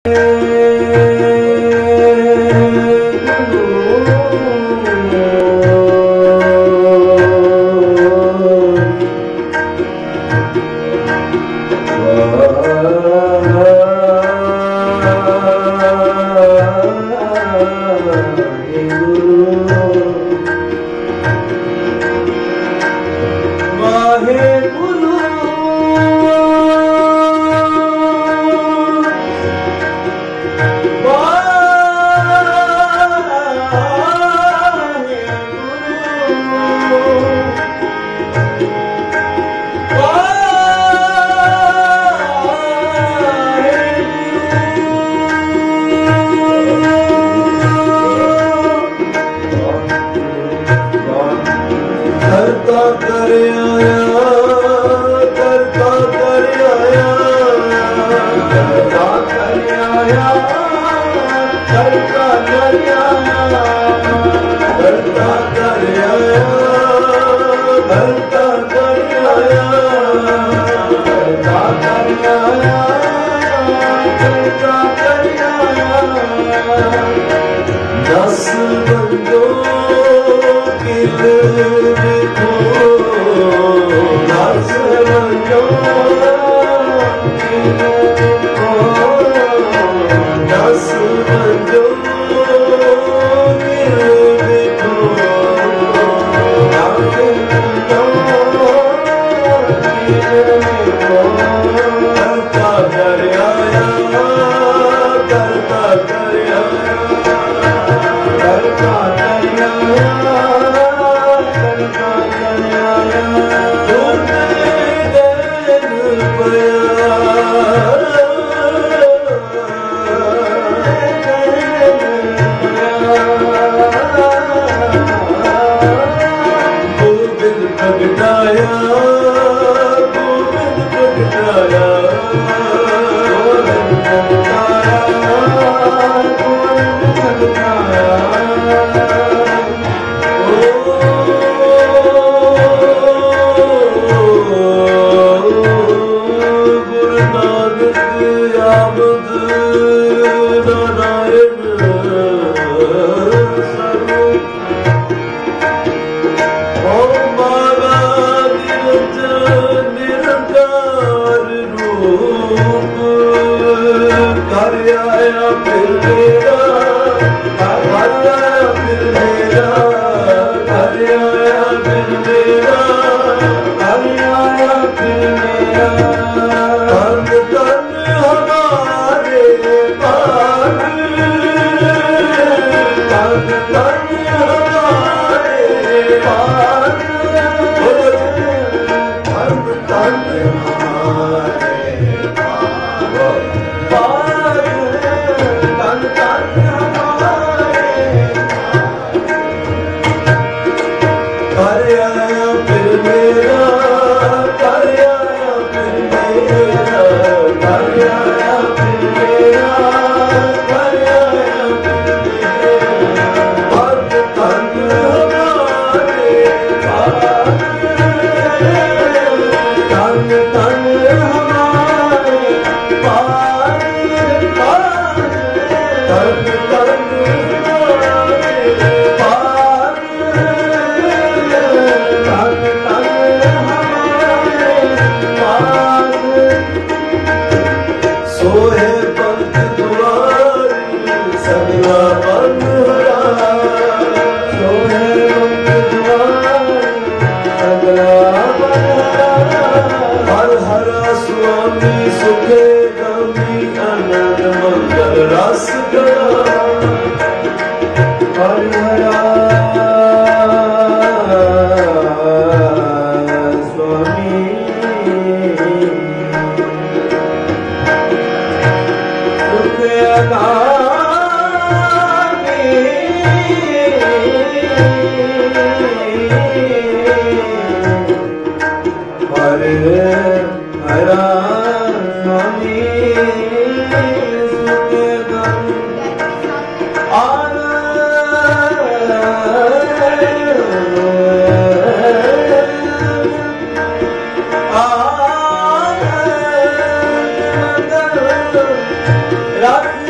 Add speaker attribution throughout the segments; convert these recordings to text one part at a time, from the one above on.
Speaker 1: Ram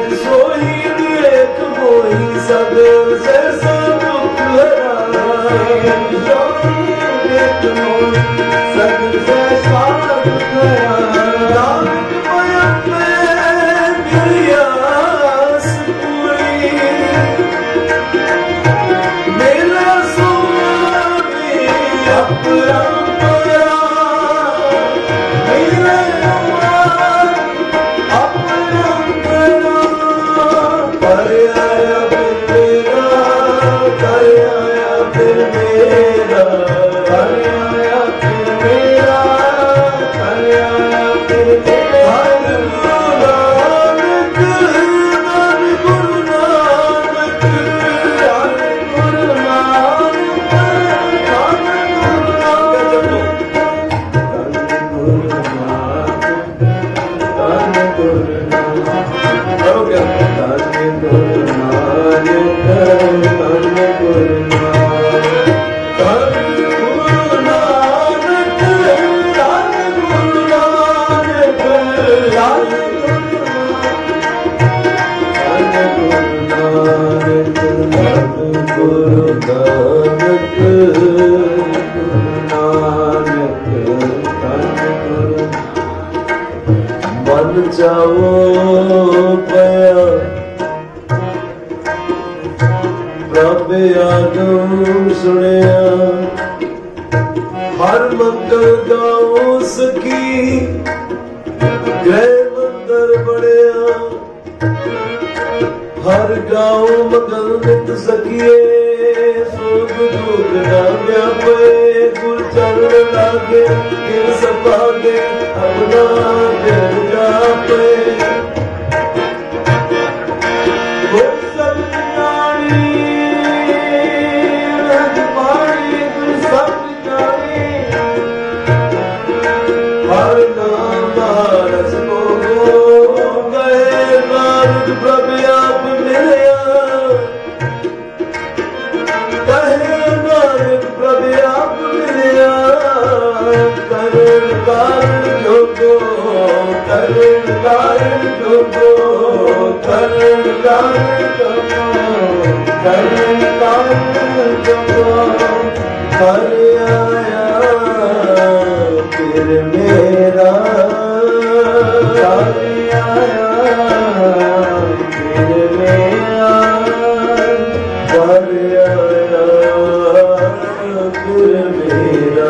Speaker 1: सोई देख मोही सब से सब दुख हराए देख मोही सब से सब दुख हराए नानक मयंक मेरी आस पूरी मेरा स्वामी अपरंपरा मेरा अपरंपरा पर आया फिर मेरा कर आया फिर मेरा कर आया फिर मेरा हर गुरु नानक हर गुरु नानक मन जाओ पया प्रभ आगम सुनिया हर मंगल गाओ सकी गृह मंदिर बढ़िया हर गाओ मंगल नित सकिए सुख दुख ना व्यापे गुर चरण लागे गिर सपागे अपना दिल जापे हर नाम रस को गए नानक प्रभु आप मिलया कहे नानक प्रभु आप मिलया करुण कारण जोगो करुण कारण जोगो करुण कारण जोगो करुण कारण जोगो कर आया फिर मेरा कर आया फिर मेरा कर आया फिर मेरा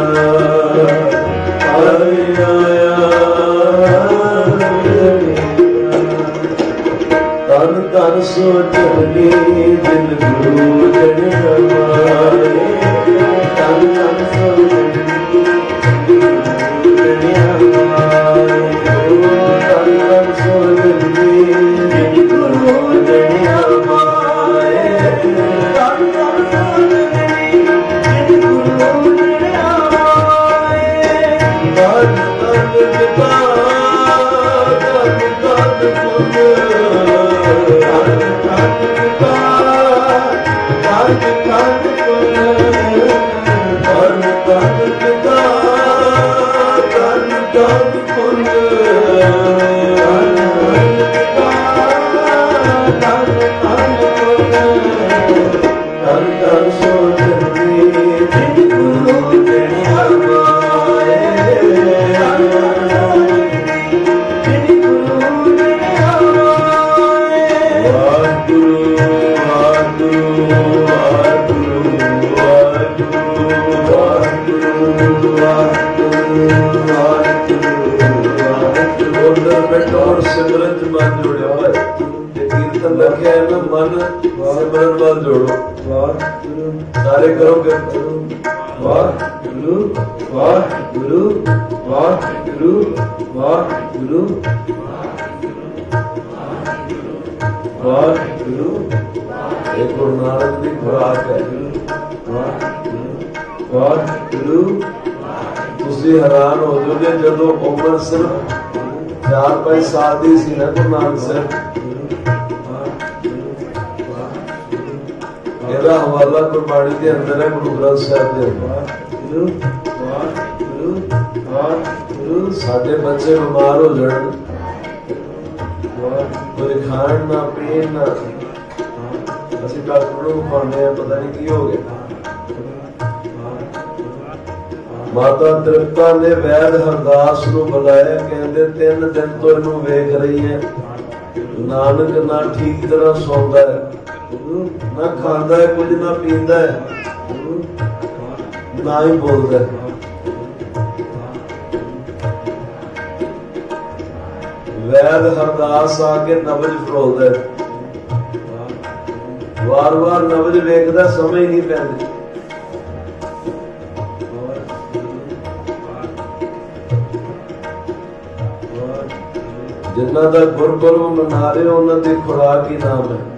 Speaker 1: कर आया फिर मेरा तन तन सोचने दिल गुरु जन हमारे तन तन सोचने सारे करोगे वाहिगुरु वाहिगुरु वाहिगुरु वाहिगुरु वाहिगुरु एक गुरु नानक की खुराक है वाहिगुरु तुसी हैरान हो जाओगे जदों उम्र सिर्फ 4-5 साल दी सी ना गुरु नानक साहब हवाला गुरबाणी के अंदर है गुरु ग्रंथ साहब के साडे बच्चे बीमार हो जान कुछ खाण ना पीण ना, असं डॉक्टर को खाने पता नहीं की हो गया। माता तृप्ता ने वैद हरदास को बुलाया, कहते 3 दिन तो इनू वेख रही है, नानक ना ठीक तरह सौंदा है, ना खांदा है, कुछ ना पींदा है, ना ही बोलता है। वैद हरदास आके नबज फरोलदा है, वार वार नबज वेखदा, समझ नहीं पैंदी। जिन्हां दा गुरपुरब मना रहे हो उन्हां दी खुराक ही नाम है।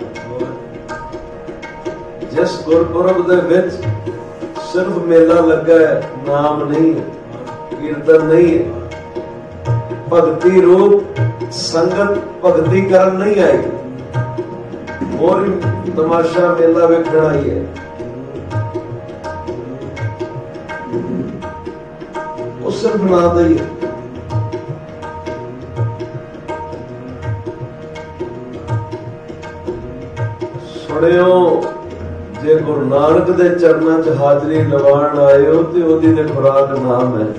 Speaker 1: जिस गुरपुरब दे विच सिर्फ मेला लगा है, नाम नहीं है, कीर्तन नहीं है, भगती रूप संगत भगती करन नहीं आई, और तमाशा मेला वेखना ही है। वो सिर्फ नाम ही है। सुनियो, जे गुरु नानक दे चरणों च हाजरी लवाण आए हो ते ओदी दे खुराक नाम है।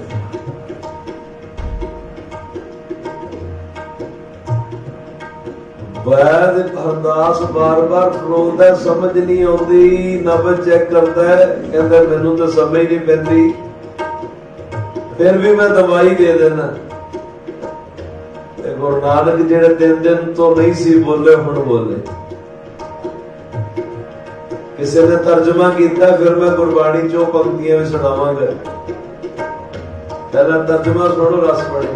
Speaker 1: वैद हरदास बार बार फरोलदा, समझ नहीं आउंदी, नबज चेक करदा है, कहंदा मैनू तो समझ नहीं पैंदी, फिर भी मैं दवाई दे देना। गुरु नानक जेड़े 3 दिन तो नहीं सी बोले, हुण बोले। किसी ने तर्जमा किया, फिर मैं गुरबाणी चो पंक्तियां भी सुनावांगा। पहला तर्जमा सुनो, रस पढ़े।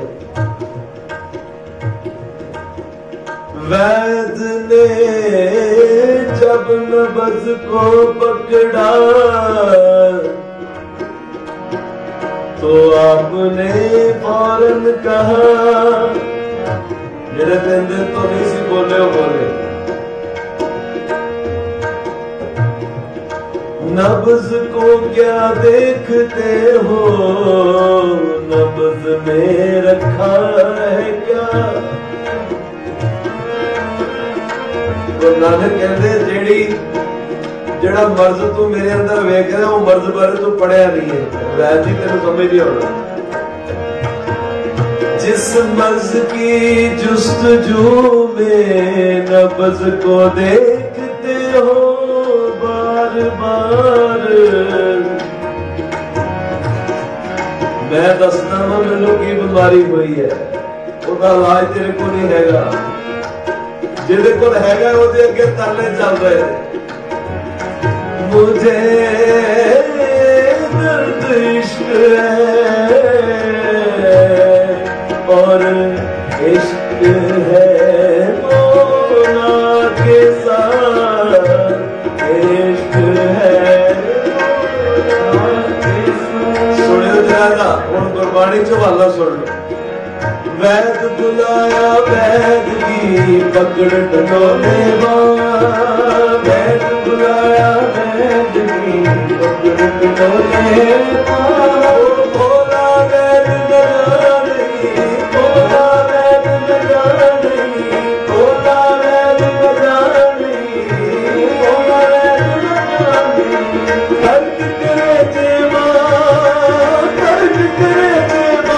Speaker 1: वैद ने जब नबज को पकड़ा तो आपने फौरन कहा, जेड़े 3 दिन तो नहीं सी बोले, बोले नब्ज को क्या देखते हो, नब्ज में रखा है क्या। तो नानक कहते जेड़ा मर्ज तू मेरे अंदर वेख रहा, वो मर्ज बारे तू पढ़िया नहीं है, वैद जी तेन समझ नहीं आना। जिस मर्ज की जुस्तजू में नब्ज को देखते हो बार बार, मैं दसना वा मैनू की बीमारी हुई है, उसका इलाज तेरे को नहीं हैगा, जिहदे कोल हैगा ओहदे अगे तरले चल रहे। मुझे दर्द इश्क है और इश्क है मौला के साथ, इश्क है। सुनियो जरा हुण गुरबाणी च वाला सुन लो। वैद बुलाया वैद की पकड़ टटोले, वैद बुलाया वैद की पकड़ टटोले, भोला वैद लगा नहीं, भोला वैद लगा नहीं, भोला वैद लगा नहीं, भोला वैद लगा नहीं। खर्च करे देवा, खर्च करे देवा,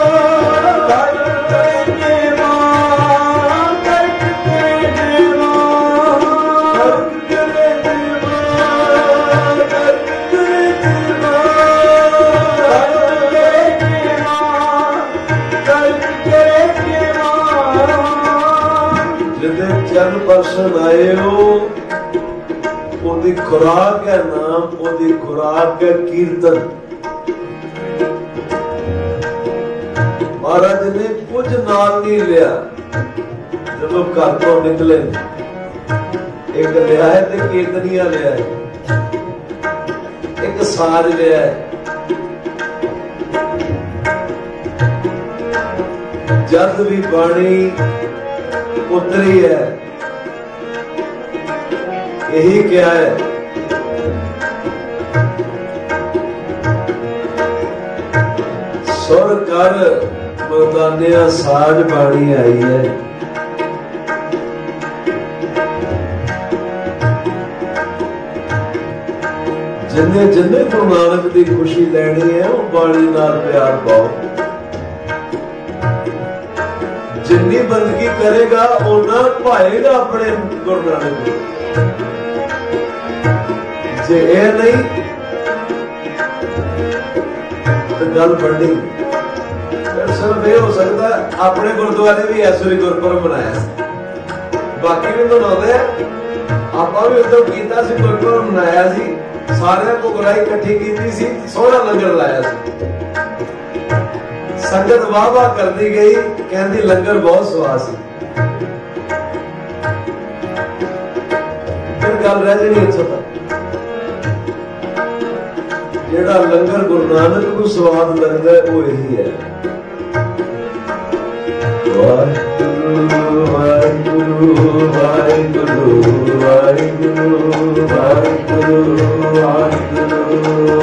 Speaker 1: चरण परसन आए हो, ओदी खुराक है नाम, ओदी खुराक है कीर्तन। महाराज ने कुछ नाल नहीं लिया, जब घर तो निकले, एक लिया है ते कीर्तनिया लिया है, एक साज लिया है। जद भी बाणी उतरी है, यही क्या है, सुर कर मर्दानिया साज बाणी आई है। जिन्ने जिन्ने गुरु नानक की खुशी लैनी है वो बाणी नाल प्यार पाओ। जिन्नी बंदगी करेगा ओना पाएगा अपने गुरु नानक को। जे ये नहीं तो गल बढ़नी। सिर्फ ये हो सकता है अपने गुरुद्वारे भी ऐसुरी गुरपुरब मनाया, बाकी भी मनाते हैं। आप भी उधर किया गुरपुरब मनाया, सारे को गुराई इकट्ठी की सी, सोहना लंगर लाया सी। संगत वाह वाह करती गई, कहती लंगर बहुत स्वाद सी। फिर गल रह जानी इत्थों तक, जेड़ा लंगर गुरु नानक को स्वाद लगता है वो यही है। वाहिगुरु वाहिगुरु वाहिगुरु वाहिगुरु वाहिगुरु वाहिगुरु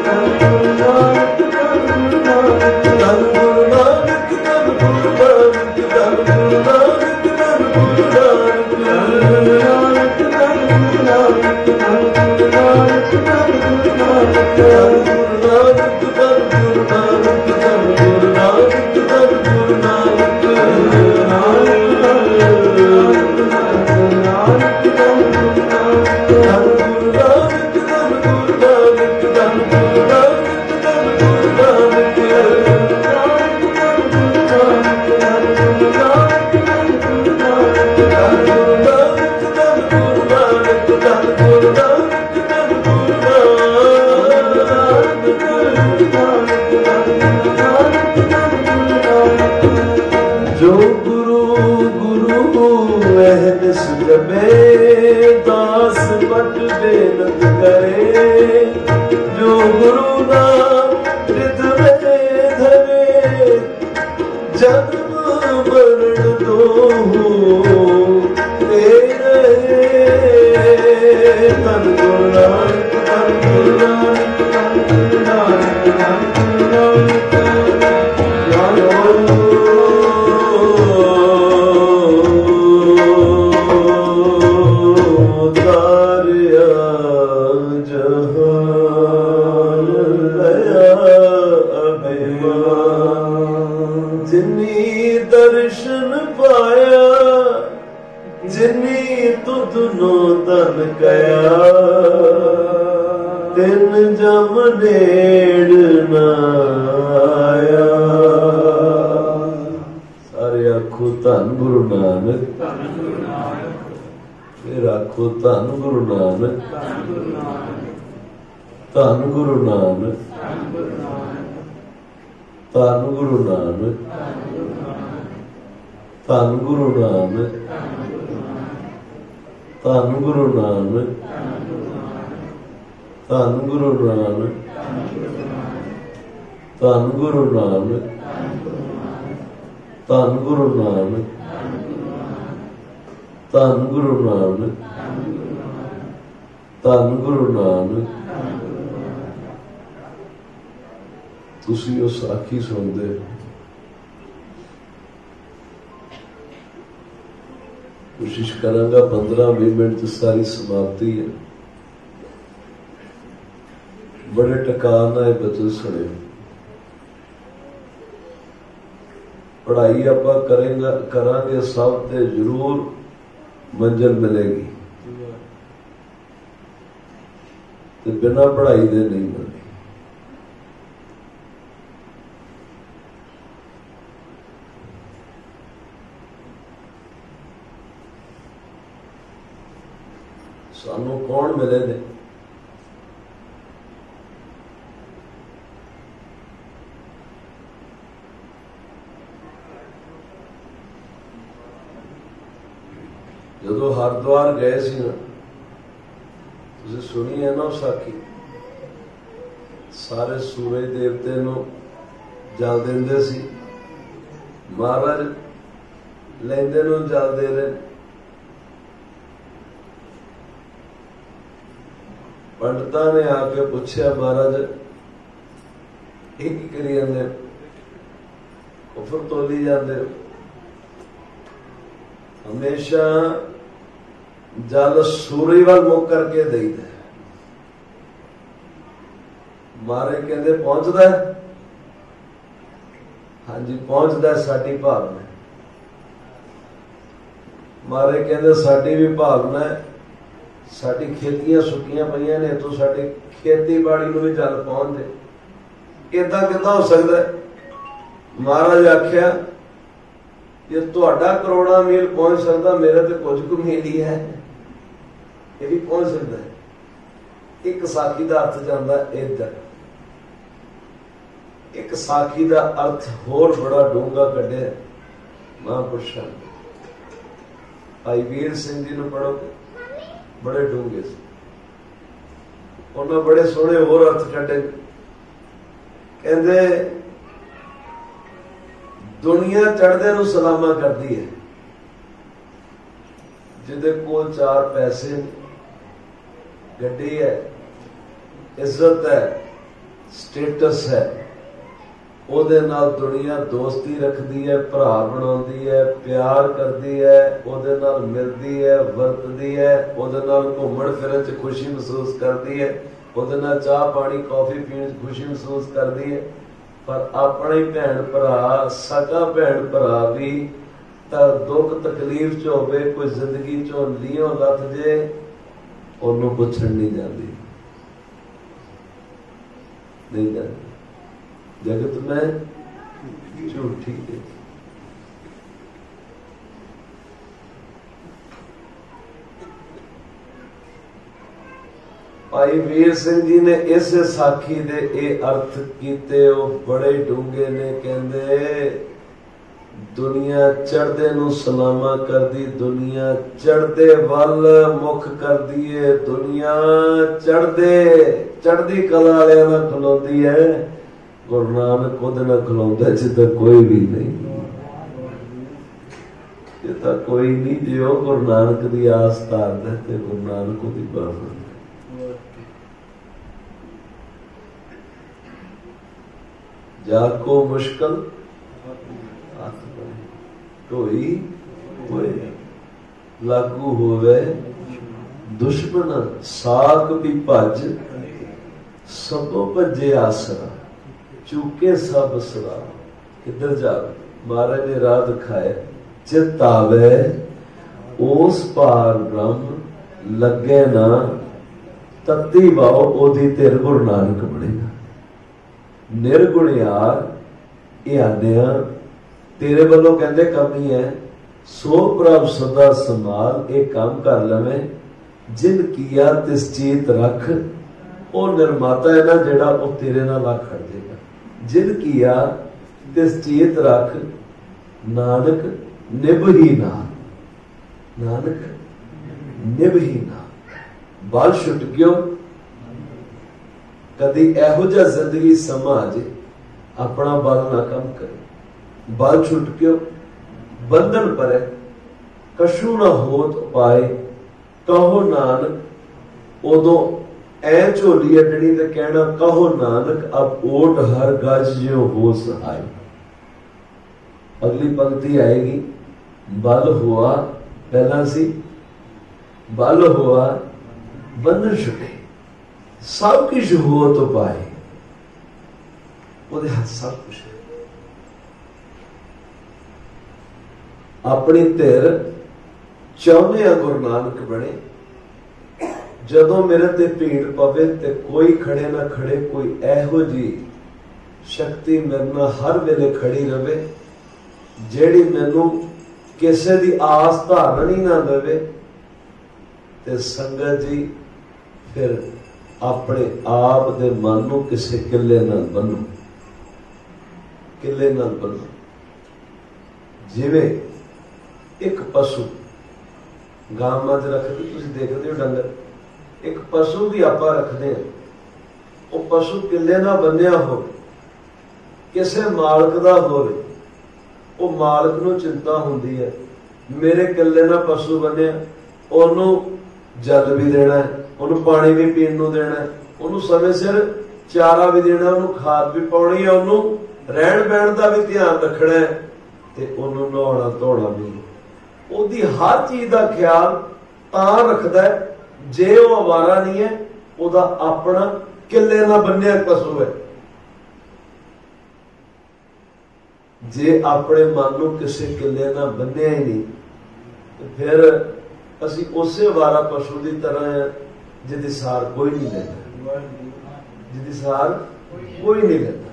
Speaker 1: ਤੁਸੀਂ ਉਹ ਸਾਖੀ ਸੁਣਦੇ कोशिश करांगा 15-20 मिनट च सारी समाप्ति है। बड़े टकार नाल बच्चे सुने। पढ़ाई आप करांगे सब ते जरूर मंजिल मिलेगी, ते बिना पढ़ाई दे नहीं मिलती। सानू कौन मिले ने? जदों हरिद्वार गए सी ना, तुसीं सुनी है ना साखी, सारे सूरज देवते नूं जल देंदे सी, महाराज लैंदे नूं जल दे रहे। पंडिता ने आके पूछया, महाराज ये की करी जांदे, कुफर तोली जांदे। हमेशा जल सूरज वाल मुख करके देईदा। मारे कहंदे पहुंचदा है? हाँ जी पहुंचदा है, साडी भावना। मारे कहंदे साडी भी भावना है, साडी खेतियां सुकियां पईयां ने, तो साडी खेतीबाड़ी नूं भी जल पहुंच दे। इदां किदां हो सकदा है? महाराज आख्या जे तुहाडा करोड़ां मील पहुंच सकदा, मेरा तो कुछ कुछ मील ही है, ये भी पहुंच सकदा है। एक साखी दा अर्थ जांदा इधर, एक साखी दा अर्थ होर बड़ा डूंगा कढिया महापुरुषां। भाई वीर सिंह जी नूं पढ़ोगे, बड़े डूंगे से उन्होंने बड़े सोहने होर अर्थ कढे। कहंदे दुनिया चढ़दे नूं सलामा करदी है, जिहदे कोल 4 पैसे, गड्डी है, इज्जत है, स्टेटस है, ਉਹਦੇ ਨਾਲ ਦੁਨੀਆ ਦੋਸਤੀ ਰੱਖਦੀ ਹੈ, ਭਰਾ ਬਣਾਉਂਦੀ ਹੈ, ਪਿਆਰ ਕਰਦੀ ਹੈ, ਉਹਦੇ ਨਾਲ ਮਿਲਦੀ ਹੈ, ਵਰਤਦੀ ਹੈ, ਉਹਦੇ ਨਾਲ ਘੁੰਮਣ ਫਿਰਨ 'ਚ ਖੁਸ਼ੀ ਮਹਿਸੂਸ ਕਰਦੀ ਹੈ, ਉਹਦੇ ਨਾਲ ਚਾਹ ਪਾਣੀ ਕੌਫੀ ਪੀਣ 'ਚ ਖੁਸ਼ੀ ਮਹਿਸੂਸ ਕਰਦੀ ਹੈ। ਪਰ ਆਪਣੇ ਭੈਣ ਭਰਾ, ਸਕਾ ਭੈਣ ਭਰਾ ਵੀ ਤਾਂ ਦੁੱਖ ਤਕਲੀਫ 'ਚ ਹੋਵੇ, ਕੋਈ ਜ਼ਿੰਦਗੀ 'ਚੋਂ ਲੀਓਂ ਲੱਥ ਜੇ, ਉਹਨੂੰ ਪੁੱਛਣ ਨਹੀਂ ਜਾਂਦੀ, ਨਹੀਂ ਜਾਂਦੀ। जगत में झूठी है। भाई वीर सिंह जी ने इस साखी दे ये अर्थ कीते, वो बड़े डूंगे ने। कहंदे दुनिया चढ़दे नूं सलामा करदी, दुनिया चढ़दे वल मुख करदी है, दुनिया चढ़दी कला वालियां नाल खलोंदी है। गुरु नानक खुद न खलोंदा जिद्दां कोई भी नहीं, जिद्दां कोई नहीं। जो गुरु नानक दी आस धारदा ते गुरु नानक उहदी बात। जाको मुश्किल हथ बने, ढोई होए लागू होवे दुश्मन, साक भी भज सबो भजे आसरा, चूके सब सरा। किधर जा महाराज ने राह दिखाए, चित आवे उस पार ब्रह्म, लगे ना तत्ती वाओ ओदी तेर गुरु नानक बनेगा। निर्गुणियार ये आंदिया तेरे वालों कहते कमी है, सो प्रभ सदा संभाल, ये काम कर लवे जिन किया तिस चीत रख। वो निर्माता है ना जेड़ा, वो तेरे नाल आ खड़ जाएगा। जिन किया तिस चेत रख, नानक निभ ही ना, नानक निभ ही ना। बल छुट गयो, कदी एहो जिहा जिंदगी समा आ जाए अपना बल ना कम करे, बल छुट गयो बंधन परे, कशु ना होत पाए, कहो नानक उदों ऐ झोली अडनी ते कहना, कहो नानक अब ओट हर गज जो हो सहाय। अगली पंक्ति आएगी, बल हुआ पहला सी, बल हुआ बंधन छुटे, सब कुछ हो तो पाए, ਉਹਦੇ ਹੱਥ सब कुछ है। अपनी धिर चाहुंदे आ गुरु नानक बने, जदों मेरे ते भीड़ पवे ते कोई खड़े ना खड़े, कोई एहो जी शक्ति मेरे नाल हर वेले खड़ी रहे, जेड़ी मैनू किसे दी आस धारण ही ना देवे। ते संगत जी फिर अपने आप दे मन नू किसे किले नाल बन्नो, किले नाल बन्नो। जिवें एक पशु गां मझ रखते, तुसीं देखदे हो डंगर, एक पशु भी आप रखते हैं, वो पशु किले ना बन्निया हो, किसे मालक दा होवे, वो मालक नू चिंता हुंदी है, मेरे किले ना पशु बन्निया, ओनू जल भी देना है, ओनू पानी भी पीण नू देना है, ओनू समय सिर चारा भी देना, ओनू खाद भी पाउणी है, ओनू रहन बहन का भी ध्यान रखना है, ते ओनू नहाउणा धोना भी, ओदी हर चीज का ख्याल तां रखदा है जे वो आवारा नहीं है, ओदा अपना किले ना बन्निया पशु है। जे अपने मन नू किसी किले ना बन्निया ही नहीं, तो फिर असी उसे आवारा पशु की तरह है जिहदी सार कोई नहीं लेता, जिहदी सार कोई नहीं लेता।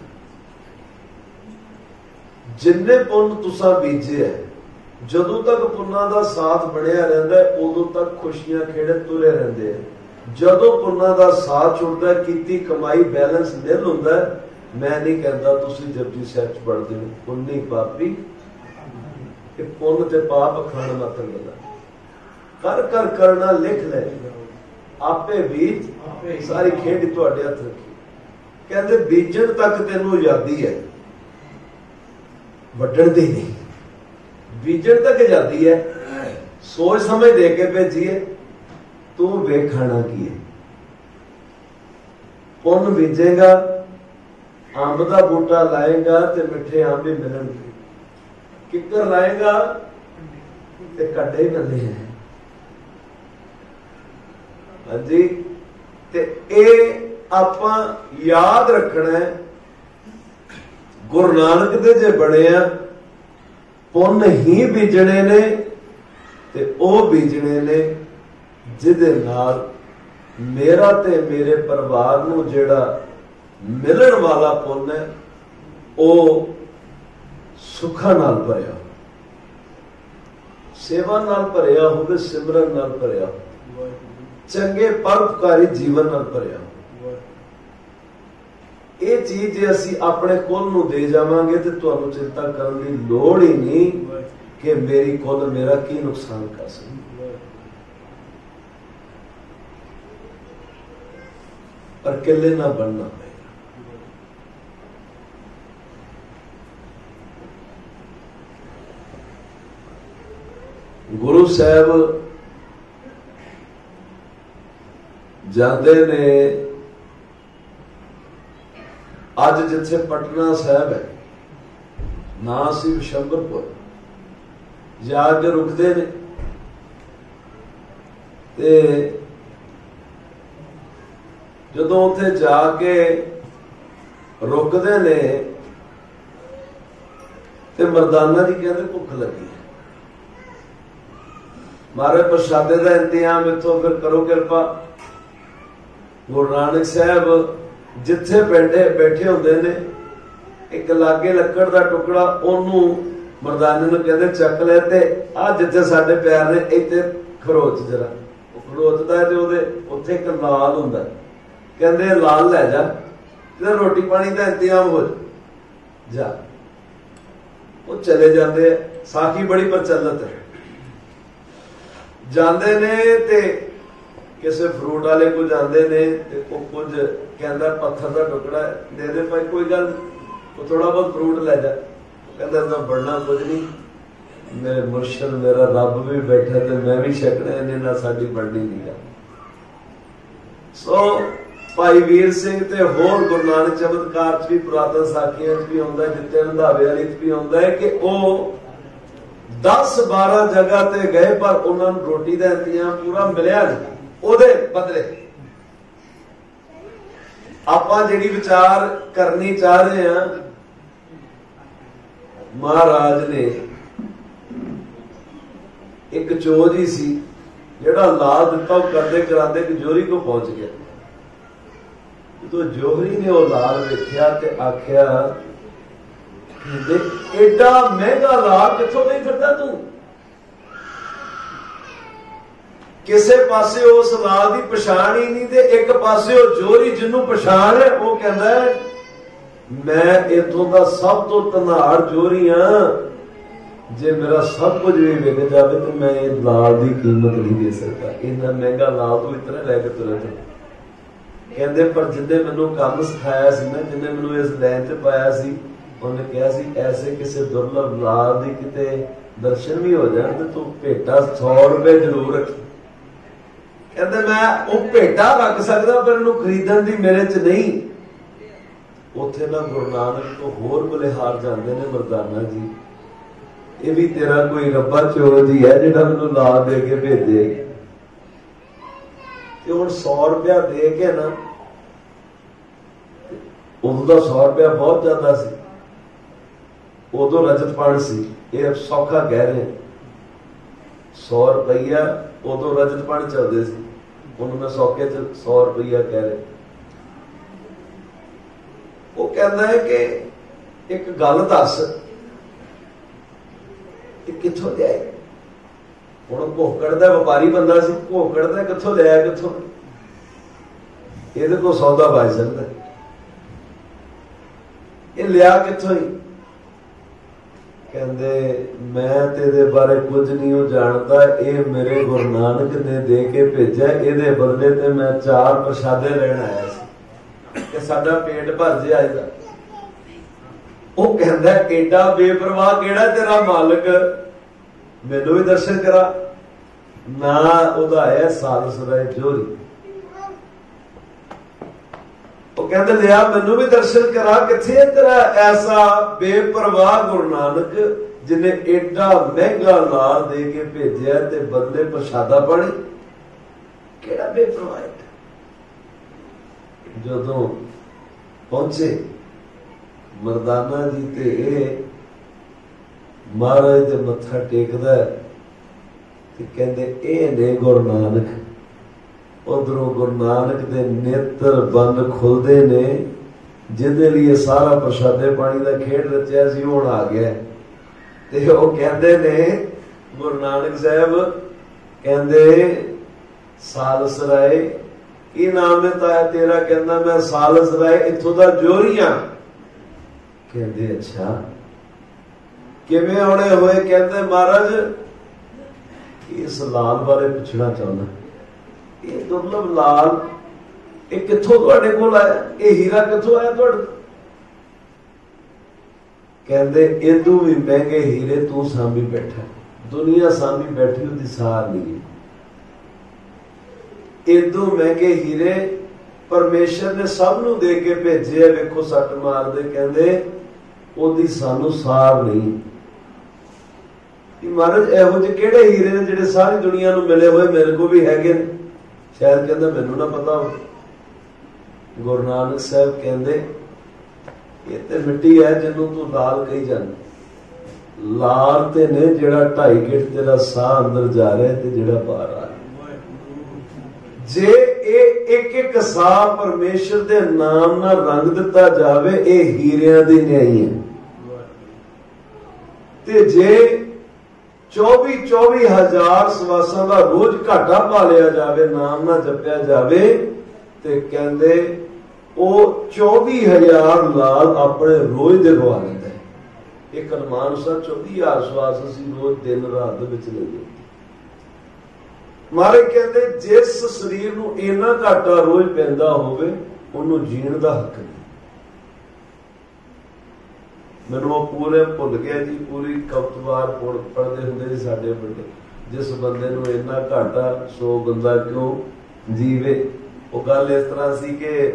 Speaker 1: जिन्ने पुन तुसा बीजे है, जदों तक पुन्ना दा साथ बनिया रहिंदा है, उदों तक खुशियां खेड़े तुरे रहिंदे हैं। जदों पुन्ना दा साथ छुटदा है, कीती कमाई बैलेंस निल हुंदा है। मैं नहीं कहता तुसीं जपजी साहिब च पढ़दे हो, पुन्नी पापी कि पुन्न ते पाप अखाण मात्र लगा, कर कर करना लिख ले, आपे बीज सारी खेड तुहाडे हत्थ रखी। कहंदे बीजण तक तैनूं आजादी है, वड्डण दी नहीं। बीजण तक आजादी है, सोच समझ दे के भेजी है, तू वेखना की है। पुन बीजेगा अंब का बूटा लाएगा तो मिठे अंब ही मिलणगे, किकर लाएगा तो कड्डे ही मिलने हैं। हाँ जी, ते ए आपां याद रखना है, गुरु नानक दे जे बने आ पुन ही बीजने ने ते ओ बीजने ने जिदे नाल मेरा ते मेरे परिवार नूं जेड़ा मिलण वाला पुन है ओ सुखा नाल भरिया, सेवा नाल भरिया होवे, सिमरन नाल भरिया, चंगे परोपकारी जीवन नाल भरिया। ये चीज जे असी अपने कुल नूं दे जावांगे तो तुहानूं चिंता करन दी लोड़ ही नहीं कि मेरी कुल मेरा की नुकसान कर सकती। पर किले ना बनना पड़ेगा। गुरु साहब जाते ने, अज जिथे पटना साहब है ना सी विशंबरपुर, जाके रुकते ने ते जदों उत्थे जाके रुकते ने ते मरदाना जी कहते भुख लगी है, मारे प्रसादे का इंतजाम इथों फिर करो कृपा। गुरु नानक साहब जिथे बैठे होंदे ने, एक लागे लकड़ का टुकड़ा ओनू मरदाने नूं कहते चक ले ते आ जिथे साडे पैर ने इत्थे खरोच जरा, खरोचदा है ते ओदे उत्थे एक लाल हुंदा, कहंदे लाल लै जा ते रोटी पानी का इंतजाम हो जा। वो चले जाते, साखी बड़ी प्रचलित है। जाते ने ते किसी फ्रूट वाले को जाते ने ते कुछ कहता पत्थर का टुकड़ा दे दे भाई, कोई गल वो थोड़ा बहुत फ्रूट लै जा। कहता ना बढ़ना कुछ नहीं, मेरे मुर्शद मेरा रब भी बैठा तो मैं भी छकना, इन्हें ना साडी बढ़नी नहीं गल। सो भाई वीर सिंह ते होर गुरु नानक चमत्कार च भी, पुरातन साखियां च भी आउंदा, जिते रंधावे वाली च भी आउंदा है कि वो 10-12 जगह ते गए पर उन्होंने रोटी का इंतजाम पूरा मिलिया नहीं। ओदे बदले आपां जिहड़ी विचार करनी चाह रहे हैं, महाराज ने एक चोज ही सी जिहड़ा ला दिता, करते कराते जोहरी को पहुंच गया। तो जोहरी ने वो लाल वेख्या ते आख्या एडा महंगा लाल किथों नहीं फिरदा तू? किसे पासे उस लाल की पछाण ही नहीं, ते एक पासे जोहरी जिन्हों पछाण है वो कहता है मैं इथों का सब तो धनाड़ जोहरी हाँ, जे मेरा सब कुछ भी विक जाए तो मैं ये लाल की कीमत नहीं दे सकता, इन्ना महंगा लाल तू इतना लैके तुरा जा। कहते पर जिन्हें मैनू काम सिखाया सी ना, जिन्हें मैनू इस लाइन च पाया सी, उन्हें कहा सी ऐसे किसी दुर्लभ लाल की किते दर्शन भी हो जाए तो तू भेटा 100 रुपए जरूर रखी। कहते मैं वो भेटा रख सकता पर इन्हू खरीदण की मेरे च नहीं। उथे ना गुरु नानक तो होर बलिहार जाते ने, मरदाना जी ये भी तेरा कोई रब्बा चोर जी है जिहड़ा मैनू लाल दे के भेजे। हुण 100 रुपया दे के ना, उदों का 100 रुपया बहुत ज्यादा सी, उदों रजतपण सी, ये सौखा कह रहे 100 रुपया उदों रजतपण चलते सी, उन्होंने सौखे 100 रुपया कह रहे। वो कहता है कि एक गल दस किथों लिया? हुण भोकड़ दा व्यापारी बंदा सी, भोकड़ दा किथों लिया, किथों इहदे कोल सौदा बच सकदा, ये लिया किथों ही? कहंदे मैं तेरे बारे कुछ नहीं हो जानता, ये मेरे गुरु नानक ने दे के भेजा, इहदे बदले ते मैं 4 प्रसादे लेण आया सी कि साडा पेट भर जे आएगा। वो कहंदा एडा बेपरवाह केड़ा तेरा मालिक, मैनू भी दर्शन करा ना। उहदा है सालस राय जोहरी, ਉਹ ਕਹਿੰਦੇ ਲਿਆ ਮੈਨੂੰ ਵੀ ਦਰਸ਼ਨ ਕਰਾ, ਕਿੱਥੇ ਤੇਰਾ ਐਸਾ ਬੇਪਰਵਾਹ ਗੁਰੂ ਨਾਨਕ ਜਿਨੇ ਏਡਾ ਮਹਿੰਗਾ ਲਾਲ ਦੇ ਕੇ ਭੇਜਿਆ ਤੇ ਬਦਲੇ ਪ੍ਰਸ਼ਾਦਾ ਪਾਣੀ, ਕਿਹੜਾ ਬੇਪਰਵਾਹ ਹੈ। ਜਦੋਂ ਪਹੁੰਚੇ ਮਰਦਾਨਾ ਜੀ ਤੇ ਇਹ ਮਹਾਰਾਜ ਦੇ ਮੱਥਾ ਟੇਕਦਾ ਤੇ ਕਹਿੰਦੇ ਇਹ ਨੇ ਗੁਰੂ ਨਾਨਕ। ਉਧਰੋਂ ਗੁਰੂ ਨਾਨਕ ਦੇ ਨੇਤਰ ਬੰਦ ਖੁੱਲਦੇ ਨੇ, ਜਿਹਦੇ ਲਈ ਸਾਰਾ ਪ੍ਰਸ਼ਾਦੇ ਪਾਣੀ ਦਾ ਖੇਡ ਰਚਿਆ ਸੀ ਹੁਣ ਆ ਗਿਆ। ਤੇ ਉਹ ਕਹਿੰਦੇ ਨੇ ਗੁਰੂ ਨਾਨਕ ਸਾਹਿਬ ਕਹਿੰਦੇ ਸਾਲਸ ਰਾਏ ਕੀ ਨਾਮ ਹੈ ਤਾਇਆ ਤੇਰਾ? ਕਹਿੰਦਾ ਮੈਂ ਸਾਲਸ ਰਾਏ ਇੱਥੋਂ ਦਾ ਜੋਰੀਆਂ। ਕਹਿੰਦੇ ਅੱਛਾ ਕਿਵੇਂ ਆਉਣੇ ਹੋਏ? ਕਹਿੰਦੇ ਮਹਾਰਾਜ ਇਸ ਲਾਲ ਬਾਰੇ ਪੁੱਛਣਾ ਚਾਹੁੰਦਾ, ਇਹ ਦੁਰਲਭ ਲਾਲ ਇਹ ਕਿੱਥੋਂ ਤੁਹਾਡੇ ਕੋਲ ਆਇਆ? ਇਹ ਹੀਰਾ ਕਿੱਥੋਂ ਆਇਆ ਤੁਹਾਡੇ? ਕਹਿੰਦੇ ਇਦੋਂ ਵੀ ਮਹਿੰਗੇ ਹੀਰੇ ਤੂੰ ਸਾਂਭੀ ਬੈਠਾ, ਦੁਨੀਆ ਸਾਂਭੀ ਬੈਠੀ ਉਹਦੀ ਸਾਰ ਨਹੀਂ। ਇਦੋਂ ਮਹਿੰਗੇ ਹੀਰੇ ਪਰਮੇਸ਼ਰ ਨੇ ਸਭ ਨੂੰ ਦੇ ਕੇ ਭੇਜੇ। ਵੇਖੋ ਸੱਟ ਮਾਰਦੇ, ਕਹਿੰਦੇ ਉਹਦੀ ਸਾਨੂੰ ਸਾਰ ਨਹੀਂ। ਮਹਾਰਾਜ ਇਹੋ ਜਿਹੇ ਕਿਹੜੇ ਹੀਰੇ ਨੇ ਜਿਹੜੇ ਸਾਰੀ ਦੁਨੀਆ ਨੂੰ ਮਿਲੇ ਹੋਏ? ਮੇਰੇ ਕੋਲ ਵੀ ਹੈਗੇ ਨੇ, ਸ਼ਾਇਦ ਕਹਿੰਦਾ ਮੈਨੂੰ ਨਾ ਪਤਾ ਹੋ। ਗੁਰੂ ਨਾਨਕ ਸਾਹਿਬ ਕਹਿੰਦੇ ਇਹ ਤੇ ਮਿੱਟੀ ਹੈ ਜਿਹਨੂੰ ਤੂੰ ਲਾਲ ਕਹੀ ਜਾਂਦਾ। ਲਾਲ ਤੇ ਨੇ ਜਿਹੜਾ 2.5 ਗਿੱਟ ਤੇਰਾ ਸਾਹ ਅੰਦਰ ਜਾ ਰਿਹਾ ਤੇ ਜਿਹੜਾ ਬਾਹਰ ਆ ਰਿਹਾ। ਜੇ ਇਹ ਇੱਕ ਇੱਕ ਸਾਹ ਪਰਮੇਸ਼ਰ ਦੇ ਨਾਮ ਨਾਲ ਰੰਗ ਦਿੱਤਾ ਜਾਵੇ, ਇਹ ਹੀਰਿਆਂ ਦੀ ਨਿਆਈ ਹੈ। ਤੇ ਜੇ 24 ਹਜ਼ਾਰ ਸਵਾਸਾਂ ਦਾ ਰੋਜ਼ ਘਾਟਾ ਪਾ ਲਿਆ ਜਾਵੇ, ਨਾਮ ਨਾ ਜਪਿਆ ਜਾਵੇ, ਤੇ ਕਹਿੰਦੇ ਉਹ 24,000 ਲਾਲ ਆਪਣੇ ਰੋਜ਼ ਦੇ ਗਵਾ ਲੈਂਦਾ। ਇੱਕ ਅਨੁਮਾਨ ਅਨੁਸਾਰ 24,000 ਸਵਾਸ ਅਸੀਂ ਰੋਜ਼ ਦਿਨ ਰਾਤ ਦੇ ਵਿੱਚ ਲਈਏ। ਮਾਰੇ ਕਹਿੰਦੇ ਜਿਸ ਸਰੀਰ ਨੂੰ ਇੰਨਾ ਘਾਟਾ ਰੋਜ਼ ਪੈਂਦਾ ਹੋਵੇ ਉਹਨੂੰ ਜੀਣ ਦਾ ਹੱਕ ਨਹੀਂ। ਮੈਨੂੰ ਉਹ ਪੂਰੇ ਭੁੱਲ ਗਿਆ ਜੀ, ਪੂਰੀ ਕਵਤਵਾਰ ਪੜ੍ਹਦੇ ਹੁੰਦੇ ਸੀ ਸਾਡੇ ਵੱਡੇ, ਜਿਸ ਬੰਦੇ ਨੂੰ ਇੰਨਾ ਘਾਟਾ ਸੋ ਬੰਦਾ ਕਿਉਂ ਜੀਵੇ। ਉਹ ਗੱਲ ਇਸ ਤਰ੍ਹਾਂ ਸੀ ਕਿ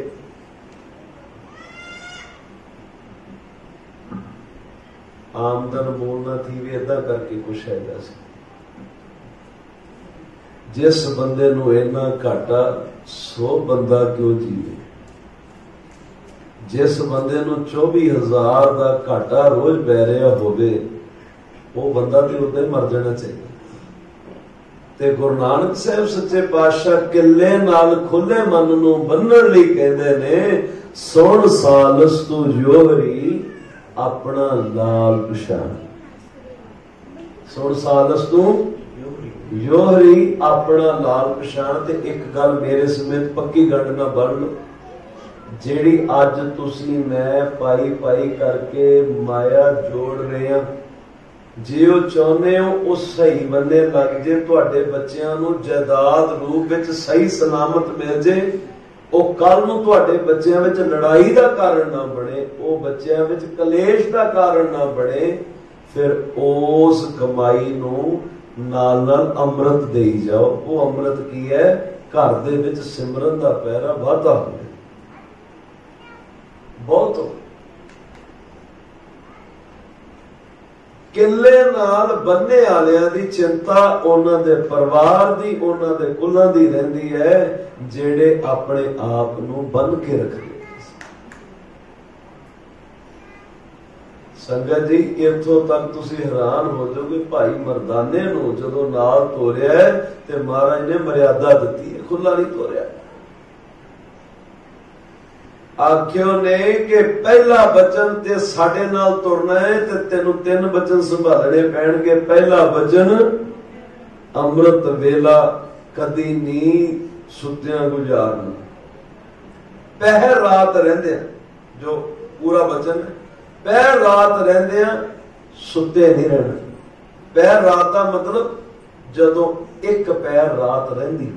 Speaker 1: ਆਮਦਨ ਬੋਲਣਾ ਥੀ ਵੀ ਏਦਾਂ ਕਰਕੇ ਕੁਛ ਹੈਗਾ ਸੀ। ਜਿਸ ਬੰਦੇ ਨੂੰ ਇੰਨਾ ਘਾਟਾ ਸੋ ਬੰਦਾ ਕਿਉਂ ਜੀਵੇ। ਜਿਸ ਬੰਦੇ ਨੂੰ 24,000 ਦਾ ਘਾਟਾ ਰੋਜ਼ ਪੈ ਰਿਹਾ ਹੋਵੇ, ਉਹ ਬੰਦਾ ਤੇ ਉਦਾਂ ਹੀ ਮਰ ਜਾਣਾ ਚਾਹੀਦਾ। ਤੇ ਗੁਰੂ ਨਾਨਕ ਸਾਹਿਬ ਸੱਚੇ ਪਾਤਸ਼ਾਹ ਕਿੱਲੇ ਨਾਲ ਖੁੱਲੇ ਮਨ ਨੂੰ ਬੰਨਣ ਲਈ ਕਹਿੰਦੇ ਨੇ, ਸੁਣ ਸਾਲਸ ਤੂੰ ਜੋਹਰੀ ਆਪਣਾ ਲਾਲ ਪਛਾਣ। ਸੁਣ ਸਾਲਸ ਤੂੰ ਜੋਹਰੀ ਆਪਣਾ ਲਾਲ ਪਛਾਣ। ਤੇ ਇੱਕ ਗੱਲ ਮੇਰੇ ਸਮੇਤ ਪੱਕੀ ਗੰਢ ਨਾ ਬਣ ਲਓ, ਜਿਹੜੀ ਅੱਜ ਤੁਸੀਂ ਮੈਂ ਪਾਈ ਕਰਕੇ ਮਾਇਆ ਜੋੜ ਰਹੇ ਆ, ਜੇ ਉਹ ਚਾਹੁੰਦੇ ਹੋ ਉਹ ਸਹੀ ਬੰਨੇ ਲੱਗ ਜੇ, ਤੁਹਾਡੇ ਬੱਚਿਆਂ ਨੂੰ ਜਾਇਦਾਦ ਰੂਪ ਵਿੱਚ ਸਹੀ ਸਲਾਮਤ ਮਿਲ ਜੇ, ਉਹ ਕੱਲ ਨੂੰ ਤੁਹਾਡੇ ਬੱਚਿਆਂ ਵਿੱਚ ਲੜਾਈ ਦਾ ਕਾਰਨ ਨਾ ਬਣੇ, ਉਹ ਬੱਚਿਆਂ ਵਿੱਚ ਕਲੇਸ਼ ਦਾ ਕਾਰਨ ਨਾ ਬਣੇ, ਫਿਰ ਉਸ ਕਮਾਈ ਨੂੰ ਨਾਲ ਨਾਲ ਅੰਮ੍ਰਿਤ ਦੇਈ ਜਾਓ। ਉਹ ਅੰਮ੍ਰਿਤ ਕੀ ਹੈ? ਘਰ ਦੇ ਵਿੱਚ ਸਿਮਰਨ ਦਾ ਪਹਿਰਾ ਵਾਧਾ ਹੋਵੇ। ਬਹੁਤ ਕਿੱਲੇ ਨਾਲ ਬੰਨੇ ਵਾਲਿਆਂ ਦੀ ਚਿੰਤਾ ਉਹਨਾਂ ਦੇ ਪਰਿਵਾਰ ਦੀ, ਉਹਨਾਂ ਦੇ ਕੁਲਾਂ ਦੀ ਰਹਿੰਦੀ ਹੈ, ਜਿਹੜੇ ਆਪਣੇ ਆਪ ਨੂੰ ਬੰਨ ਕੇ ਰੱਖਦੇ। ਸੰਗਤ ਜੀ ਇੱਥੋਂ ਤੱਕ ਤੁਸੀਂ ਹੈਰਾਨ ਹੋ ਜਾਓਗੇ, ਭਾਈ ਮਰਦਾਨੇ ਨੂੰ ਜਦੋਂ ਨਾਲ ਤੋਰਿਆ ਤੇ ਮਹਾਰਾਜ ਨੇ ਮਰਿਆਦਾ ਦਿੱਤੀ ਹੈ, ਖੁੱਲਾ ਨਹੀਂ ਤੋਰਿਆ। ਆਖਿਓ ਨੇ ਕਿ ਪਹਿਲਾ ਬਚਨ ਤੇ ਸਾਡੇ ਨਾਲ ਤੁਰਨਾ ਹੈ ਤੇ ਤੈਨੂੰ 3 ਬਚਨ ਸੰਭਾਲਣੇ ਪੈਣਗੇ। ਪਹਿਲਾ ਬਚਨ ਅੰਮ੍ਰਿਤ ਵੇਲਾ ਕਦੀ ਨੀ ਸੁੱਤਿਆਂ ਗੁਜ਼ਾਰਨਾ। ਪਹਿਰ ਰਾਤ ਰਹਿੰਦੇ ਆ, ਜੋ ਪੂਰਾ ਬਚਨ ਹੈ, ਪਹਿਰ ਰਾਤ ਰਹਿੰਦੇ ਆ, ਸੁੱਤੇ ਨਹੀਂ ਰਹਿਣਾ। ਪਹਿਰ ਰਾਤ ਦਾ ਮਤਲਬ ਜਦੋਂ ਇੱਕ ਪਹਿਰ ਰਾਤ ਰਹਿੰਦੀ,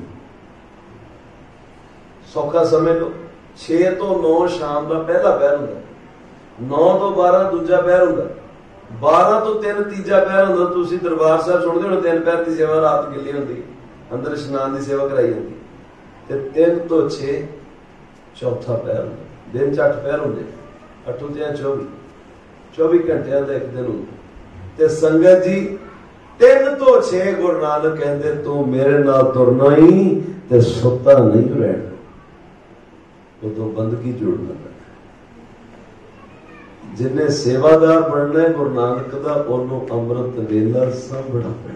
Speaker 1: ਸੌਖਾ ਸਮਝ ਲਓ। 6 ਤੋਂ 9 ਸ਼ਾਮ ਦਾ ਪਹਿਲਾ ਪਹਿਰ ਹੁੰਦਾ, 9 ਤੋਂ 12 ਦੂਜਾ ਪਹਿਰ ਹੁੰਦਾ, 12 ਤੋਂ 3 ਤੀਜਾ ਪਹਿਰ ਹੁੰਦਾ। ਤੁਸੀਂ ਦਰਬਾਰ ਸਾਹਿਬ ਸੁਣਦੇ ਹੋ 3 ਪਹਿਰ ਦੀ ਸੇਵਾ ਰਾਤ ਗਿੱਲੀ ਹੁੰਦੀ, ਅੰਦਰ ਇਸ਼ਨਾਨ ਦੀ ਸੇਵਾ ਕਰਾਈ ਜਾਂਦੀ, ਤੇ 3 ਤੋਂ 6 ਚੌਥਾ ਪਹਿਰ ਹੁੰਦਾ। दिन 'ਚ 8 पहर होंगे, 8 ते 24 घंटिया का एक दिन होंगे। ते संगत जी 3 तो 6 गुरु नानक कहते तू मेरे नाल तुरना ही ते सुता नहीं रहना, उदों बंदगी जुड़ना पैना। जिन्हें सेवादार बनना है गुरु नानक का, उन्होंने अमृत वेला सांभना पैना।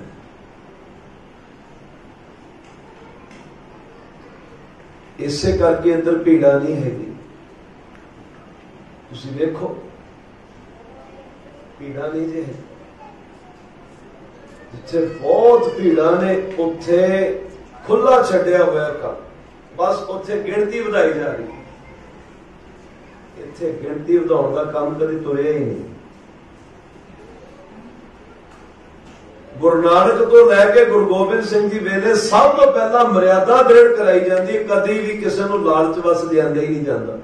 Speaker 1: इसे करके इधर भीड़ा नहीं हैगी, तुसी देखो भीड़ा नहीं जे है, जिथे बहुत भीड़ा ने उत्थे खुला छड्या हुआ काम, बस उत्थे गिनती वधाई जा रही। इत्थे गिनती वधाउण दा काम कदी तुरिया ही नहीं। गुरु नानक तो लैके गुरु गोबिंद सिंह जी वेले सब तो पहला मर्यादा दृढ़ कराई जाती है, कदी भी किसी को लालच वस दिया ही नहीं जाता।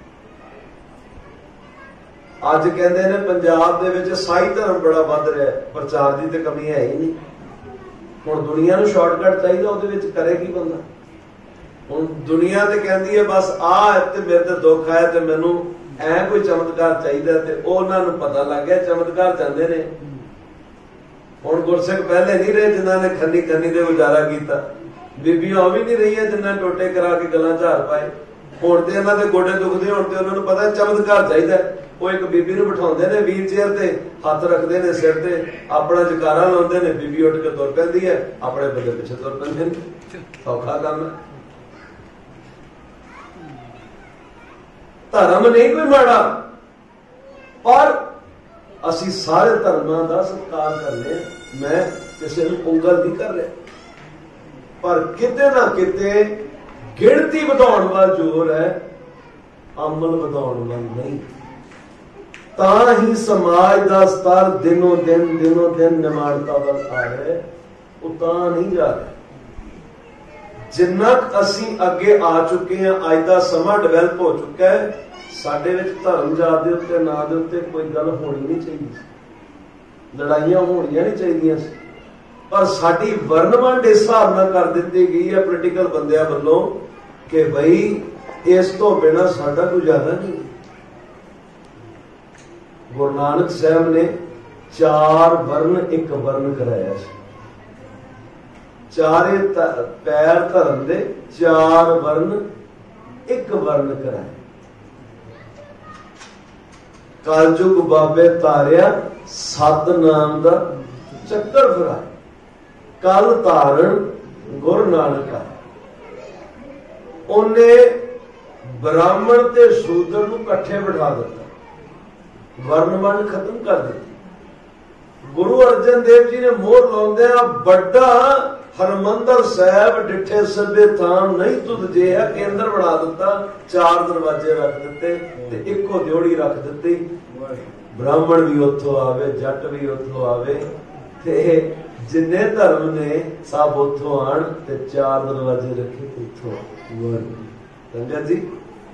Speaker 1: अज कहते हैं पंजाब दे विच साई धर्म बड़ा वध रहा है, प्रचार की तो कमी है ही नहीं। हुण दुनिया नूं शॉर्टकट चाहिए, उहदे विच करे की बंदा। हुण दुनिया तो कहती है बस आ ते मेरे ते दुख आया ते मैनू ऐ कोई चमत्कार चाहिए, ते उहनां नूं पता लग गया चमत्कार चाहते ने। हुण गुरसिख पहले नहीं रहे जिन्होंने खन्नी खन्नी दे गुजारा किया, बीबियां भी नहीं रही जिन्होंने टोटे करा के गलां झाड़ पाए। हुण ते इन्हां दे गोडे दुखदे होण ते उन्हां नूं पता चमत्कार चाहिए, वो एक बीबी नूं बिठाउंदे ने व्हील चेयर ते, हथ रखते ने सिर ते, अपना जकारा लाउंदे ने, बीबी उठ के तुर पैंदी है, अपने बंदे पिछे तुर पैंदे ने। सौखा काम है। धर्म नहीं कोई माड़ा, पर असी सारे धर्मां दा सत्कार करने। मैं किसी नूं उंगल नहीं कर रहा, पर किते ना किते गिणती वधाउण वाल जोर है, अमल वधाउण वाल नहीं। तां ही समाज का स्तर दिनों दिन निमाणता वाल आ रहा है, वो तां नहीं जा रहा। जिन्ना असी अगे आ चुके हैं, अज का समा डिवेलप हो चुका है, साडे विच धर्म जात दे उत्ते ना दे उत्ते कोई गल होनी नहीं चाहिए, लड़ाइयां होनियां नहीं चाहिए, पर साडी वर्णवंड इस हिसाब नाल कर दित्ती गई है पोलिटिकल बंदियां वल्लों कि बई इस तो बिना साडा गुजारा नहीं। गुरु नानक साहब ने 4 वर्ण एक वर्ण कराया, चारे पैर धर्म दे 4 वर्ण एक वर्ण कराया। कलयुग बाबे तारिया सत नाम दा चक्कर फिराया, कल धारण गुरु नानक आया। उन्हें ब्राह्मण ते शूद्र नूं इकट्ठे बिठा दिता, वर्णवंड खत्म कर दी। गुरु अर्जन देव जी ने मोहर लाउंदियां बड़ा हरमंदर साहब डिठे सभे थान नहीं तुद जिहा केंद्र बना दिता, 4 दरवाजे रख दिते ते इको ड्योड़ी रख दिती। ब्राह्मण भी उत्थों आवे, जट भी उत्थों आवे, ते जिन्ने धर्म ने सब उत्थों आण ते 4 दरवाजे रखे उत्थों। संगत जी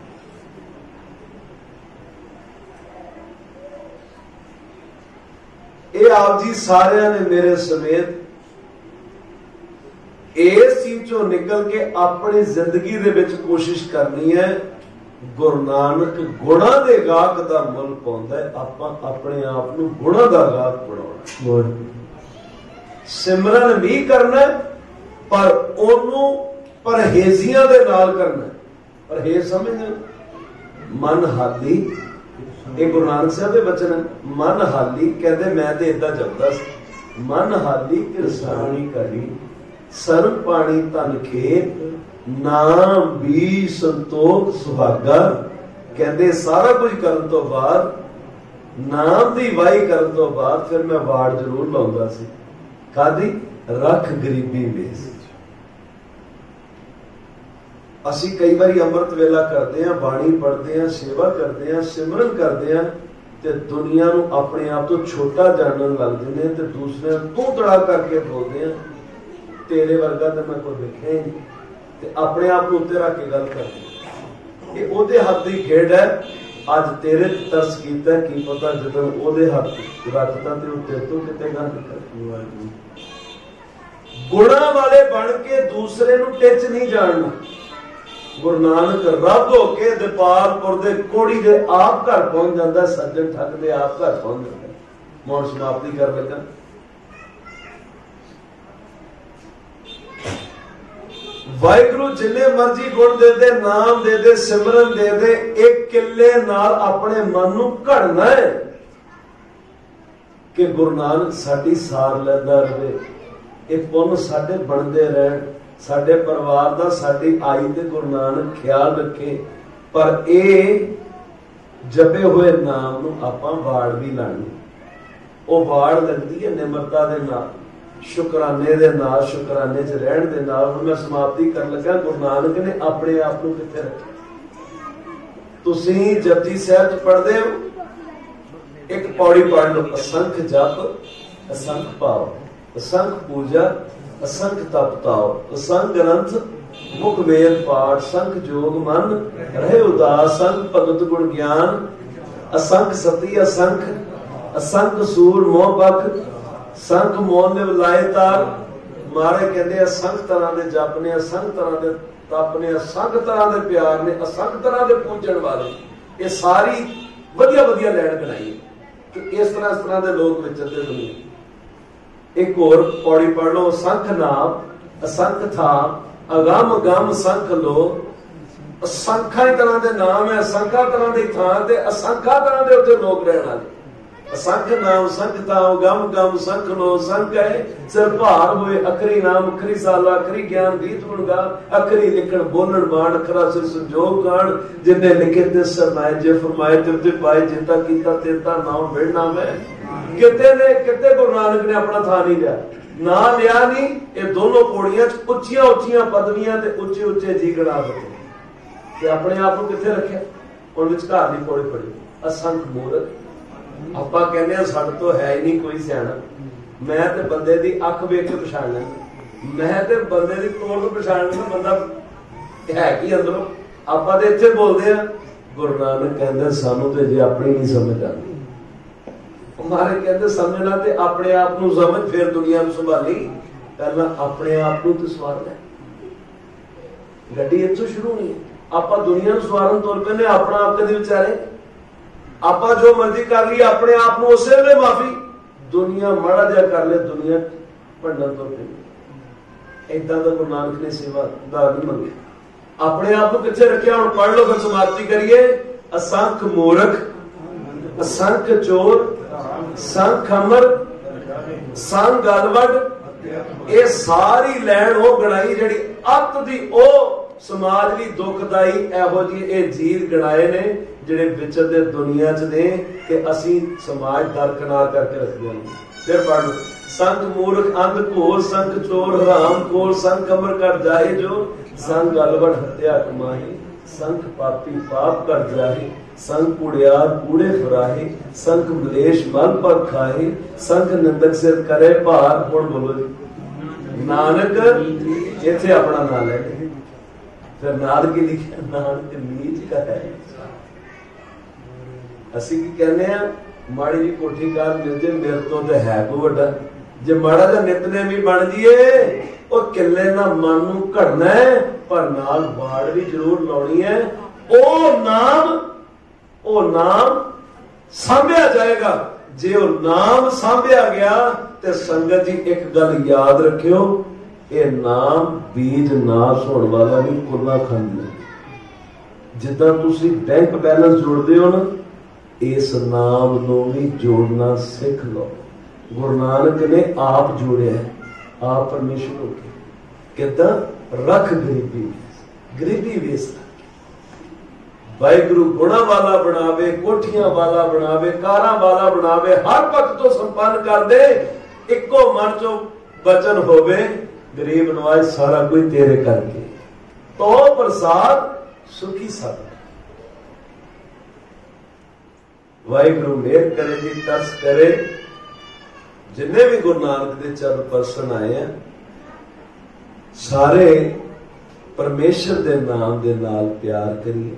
Speaker 1: ये आप जी सारिया ने मेरे समेत इस चीज चो निकल के अपनी जिंदगी दे विच कोशिश करनी है। गुरु नानक गुणा दे गाहक दा मुल पाउंदा है, आपां अपने आप नूं गुणा दा गाहक बनाउणा। सिमरन भी करना पर ओनू परहेजियां दे नाल करना। परहेज समझ मन हाली, ये गुरु नानक साहब दे वचन है। मन हाली कहते मैं तो इदा जपदा सी, मन हाली किरसानी करी सर्व पानी धन खेत, नाम भी संतोख सुहागा। कहते सारा कुछ करन तो बाद, नाम दी वाही करन तो बाद फिर मैं वाड़ जरूर लाउंदा सी, कादी रख गरीबी वेस। असी कई बार अमृत वेला करते हैं, बाणी पढ़ते हैं, सेवा करते हैं, सिमरन करते हैं, ते दुनिया नूं अपने आप तो छोटा जानन लगते हैं, ते दूसरे तू तड़ा करके बोलते हैं तेरे वर्गा तो मैं कोई देखा ही नहीं, ते अपने आप को उत्ते रख के गल करते। ये ओदे हथ की खेड है। अज तेरे तरस कीता, की पता जदों ओदे हथ रखता ते उत्ते तो किते गल कर। गुणा वाले बन के दूसरे नूं टिच नहीं जानना। गुरु नानक रब होके दीपालपुर दे कोड़ी दे आप घर पहुंच जाता, सज्जन ठग दे आप घर पहुंच जाता। मौन समाप्ति कर लगा। वाहिगुरु जिन्ने मर्जी गुण दे दे, नाम दे दे, सिमरन दे दे, एक किले नाल अपने मन नूं घड़ना है कि गुरु नानक साडी सार लैंदा रहे, ये पुन साडे बनदे रहन, साडे परिवार दा साडी आई ते गुरु नानक ख्याल रखे। पर ये जपे हुए नाम नूं आपां वाड़ भी लानी, वो वाड़ लगदी है निमरता दे नाल, शुकराने दे नाल, शुकराने च रहण दे नाल। हुण मैं समाप्ति कर लगा। गुरु नानक ने अपने आप नूं कित्थे रखिया? तुसीं जपजी साहिब च पढ़दे हो, एक पौड़ी पढ़ लो, असंख जप असंख भाव, असंख पूजा असंख तप ताओ, असंख ग्रंथ मुख वेद पाठ, संख जोग मन रहे उदास, संख भगत गुण ज्ञान, असंख सती असंख, असंख सूर मोह बख, संख मोह ने लाए तार। मारे कहते असंख तरह के जप ने, असंख तरह के तप ने, असंख तरह के प्यार ने, असंख तरह के पूजन वाले, ये सारी वधिया वधिया लैन गिनाई कि इस तरह के लोग विचरते दुनिया। एक और पौड़ी पढ़ लो, असंख नाम असंख था, अगम गम संख लो। असंखा ही तरह के नाम है, असंखा तरह की थां ते असंखा तरह के उत्थे लोग रहने वाले। असंख नाम संख था, गम गम संख लो। संख है सिर भार हुए, अखरी नाम अखरी साला, अखरी ज्ञान गीत गुण गा, अखरी लिखण बोलण बाण, अखरा सिर संजोग गाण। जिन्ने लिखे ते सरनाए, जे फरमाए तिरते पाए, जिता कीता तेता नाम बिड़ना मैं। किते ने किते गुरु नानक ने अपना था नहीं लिया, ना लिया नहीं। ये दोनों पौड़ियां उच्चियां उच्चियां पदवियां ते उच्चे उच्चे जी गणा सके ते अपने आप को किथे रखिया? उन विचकार दी पौड़ी पड़ी, असंख मूर्ख। आपां कहने आ साडे तो है ही नहीं कोई सियाणा, मैं ते बंदे दी अख वेख के पछाण लैंदा, मैं ते बंदे दी तोड़ तो पछाण लैंदा, बंदा है की अंदरों। आपां ते इत्थे बोलदे आ, गुरु नानक कहंदे सानू ते जे अपनी नहीं समझ आती। हमारे कहते समझना ते अपने आप को समझ, फिर दुनिया को संभाली। पहला अपने आप को तो सवार ले, गड्डी इत्थों शुरू नहीं है। आप दुनिया सवारन तुर पैने, अपना आप कदे विचारे। आप जो मर्जी कर ली, अपने आप को उस वेले माफी, दुनिया माड़ा जिहा कर ले, दुनिया भंडन तुर पैंदी। इदां दा गुरु नानक ने सेवादार नहीं मंगे। अपने आप को किथे रखिया? हुण पढ़ लो, फिर समाप्ति करिए। असंख मूर्ख, असंख चोर, संख अमर, संग गलवड, ये सारी लैन वो गणाई जिहड़ी अत दी ओ समाज ली दुखदाई एहो जी ये जीत गणाए ने जिहड़े विचरदे दुनिया च ने कि असी समाज दरकिनार करके रखदे हां। फिर पढ़ लो, संख मूर्ख अंध घोर, संख चोर हराम खोर, संख अमर कर जाए जो, संग गलवड हत्या कमाही, संख पापी पाप कर जाए, संख कुड़ियार कूड़े फराहे, संख मलेश मल पर खाए, संख निंदक सिर करे भार। हुण बोलो जी, नानक इत्थे अपना नाम ले, फिर नाल की लिखिया, नानक नीच का है। असी की कहने आ, माड़ी जी कोठी कार मिल जाए, मेरे तो है कोई वड्डा, जे माड़ा जा नितनेम भी बन जाइए, और किले ना मन नूं घड़ना है, पर नाल वाड़ भी जरूर लाउणी है। ओ नाम सांभिया जाएगा। जे ओ नाम सांभिया गया ते संगत जी एक गल याद रखियो, ये नाम बीज नाश होने वाला नहीं, कुल्ला खांदी। जिद्दां तुसीं बैंक बैलेंस जोड़दे हो ना, इस नाम नूं भी जोड़ना सीख लो। गुरु नानक ने आप जोड़िया, आप परमेश्वर हो के किद्दां रख गरीबी वेस वाहिगुरु गुणा वाला बनावे, कोठियां वाला बनावे, कारां वाला बनावे, हर पक्ष तो संपन्न कर दे। इको मन चो वचन होवे, गरीब नवाज सारा कोई तेरे करके, तो प्रसाद सुखी सब। वाहिगुरु मेहर करे जी, तरस करे। जिन्ने भी गुरु नानक दे चरण परसन आए हैं, सारे परमेश्वर दे नाम दे नाल प्यार करिए,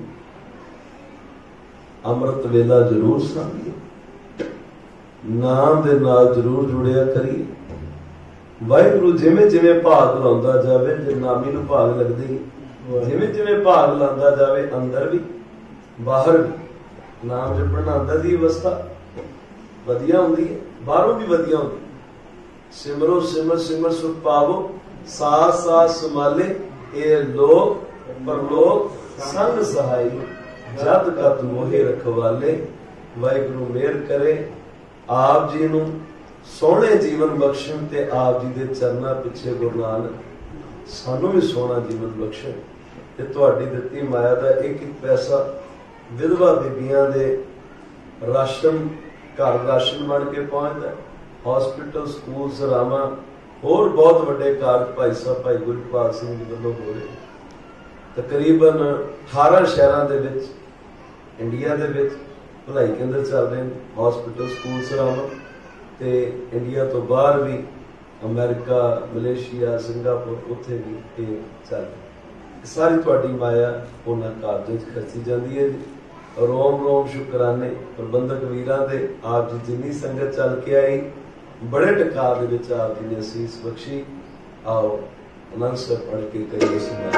Speaker 1: अमृत वेला जरूर सामिए, नाम दे नाल जरूर जुड़िया करिए। वाहिगुरु जिवें जिवें भाग लाउंदा जावे, जे नामी नूं भाग लगदे जिवें जिवें भाग लांदा जावे अंदर भी बाहर भी नाम जपण अंदर दी अवस्था वधिया हुंदी है, बाहरों भी वधिया हुंदी। सिमरो सिमर सिमर सुख पावो, साथ साथ संभाले ए लोक परलोक संग सहाई, जद कत मोहे रखवाले। वाहिगुरु मेहर करे आप जी नूं सोहणे जीवन बख्शण ते आप जी दे चरना पिछे गुरु नानक सानू भी सोहना जीवन बख्शण ते तुहाडी दित्ती माया दा एक एक पैसा विधवा बीबियां दे राशन घर राशन बन के पहुंचता है। हॉस्पिटल स्कूल सरावां होर बहुत वड्डे कारज भाई साहब भाई गुरपाल सिंह जी वल्लों हो रहे। तकरीबन 18 शहरां दे विच इंडिया दे विच भलाई केंद्र चल रहे हैं, हॉस्पिटल स्कूल सरावां ते इंडिया तो बाहर भी अमेरिका मलेशिया सिंगापुर उत्थे भी ये चल रही। सारी तुहाडी माया उन्हां कारजां च खर्ची जाती है जी। रोम रोम शुकराने प्रबंधक वीरां दे आप जी जिन्नी संगत चल के आई बड़े टका दे विच आप जी ने असीस बख्शी। आओ आनंद से पढ़ के करिए सुना।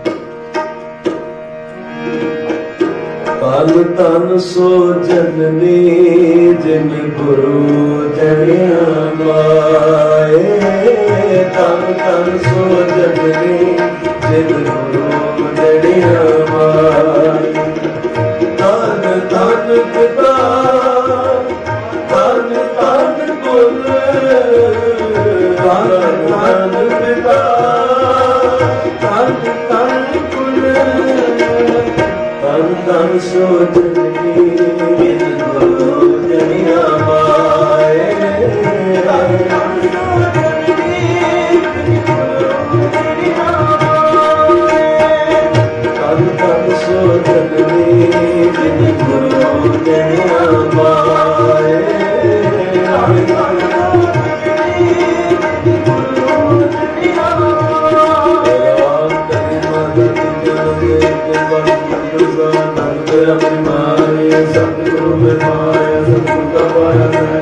Speaker 1: तन तन सो जननी जिन गुरु जनिया माए, तन तन सो जननी जिन गुरु जनिया माए। तन तन पिता तन तन कुल, तन तन पिता तन तन कुल, तन तन सो जननी जिन गुरु जनिया माए। तन तन सो जननी जिन गुरु जनिया माए, तन तन सो जननी जिन गुरु जनिया माए। तन तन सो जननी जिन गुरु जनिया माए। राम करी मदद जन अपनी मारे सतगुरु में पाया, सतगुरु का पाया है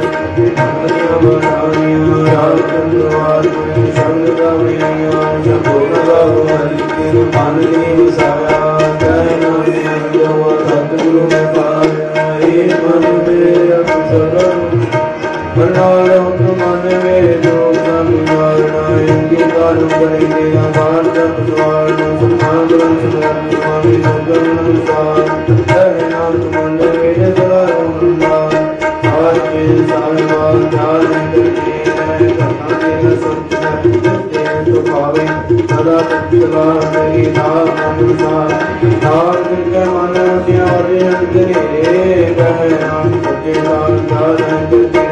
Speaker 1: राम चंद्रवार संग का मिलिया, सब भोगा हरि के पानी साया। जय नाम सतगुरु में पाया, एक मन में सदन बनाओ मन में जो मारना इनकी काल करेंगे हमार जब द्वार सुमान स्वामी सुगम अनुसार। जय नाम मंदिर मेरे द्वार मंदार आज के सालवार जान करके कथा के सत्य तो पावे सदा तत्सला मेरी नाम अनुसार। नाम के मन त्यागे अंतरे कह नाम सत्य नाम जान करके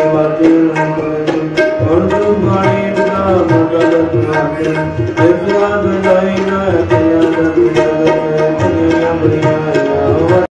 Speaker 1: If